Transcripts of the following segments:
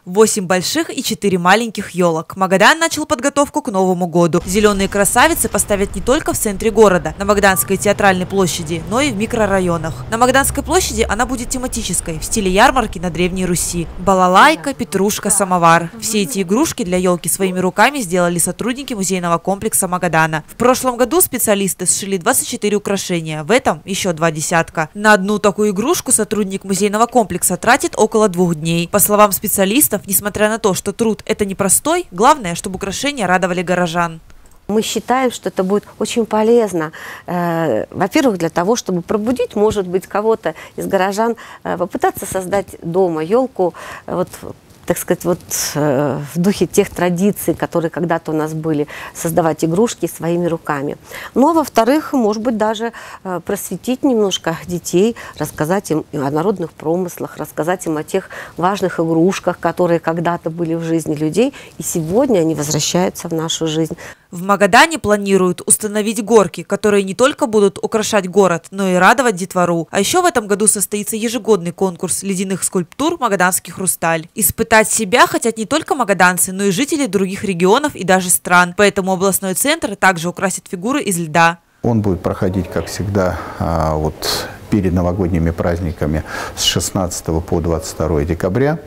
8 больших и 4 маленьких елок. Магадан начал подготовку к Новому году. Зеленые красавицы поставят не только в центре города, на Магаданской театральной площади, но и в микрорайонах. На Магаданской площади она будет тематической, в стиле ярмарки на Древней Руси. Балалайка, петрушка, самовар. Все эти игрушки для елки своими руками сделали сотрудники музейного комплекса Магадана. В прошлом году специалисты сшили 24 украшения, в этом еще 2 десятка. На одну такую игрушку сотрудник музейного комплекса тратит около 2 дней. По словам специалистов, несмотря на то, что труд это непростой, главное, чтобы украшения радовали горожан. Мы считаем, что это будет очень полезно, во-первых, для того, чтобы пробудить, может быть, кого-то из горожан, попытаться создать дома елку, так сказать, в духе тех традиций, которые когда-то у нас были, создавать игрушки своими руками. Ну, а во-вторых, может быть, даже просветить немножко детей, рассказать им о народных промыслах, рассказать им о тех важных игрушках, которые когда-то были в жизни людей, и сегодня они возвращаются в нашу жизнь. В Магадане планируют установить горки, которые не только будут украшать город, но и радовать детвору. А еще в этом году состоится ежегодный конкурс ледяных скульптур «Магаданский хрусталь». Испытать себя хотят не только магаданцы, но и жители других регионов и даже стран. Поэтому областной центр также украсит фигуры из льда. Он будет проходить, как всегда, перед новогодними праздниками с 16 по 22 декабря.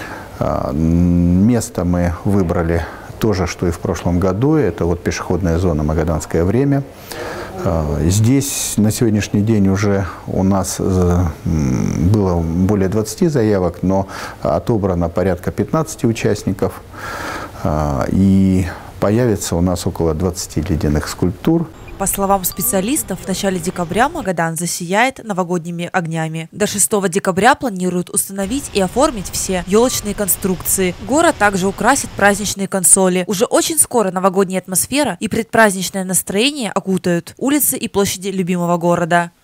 Место мы выбрали то же, что и в прошлом году. Это пешеходная зона «Магаданское время». Здесь на сегодняшний день уже у нас было более 20 заявок, но отобрано порядка 15 участников. И появится у нас около 20 ледяных скульптур. По словам специалистов, в начале декабря Магадан засияет новогодними огнями. До 6 декабря планируют установить и оформить все елочные конструкции. Город также украсит праздничные консоли. Уже очень скоро новогодняя атмосфера и предпраздничное настроение окутают улицы и площади любимого города.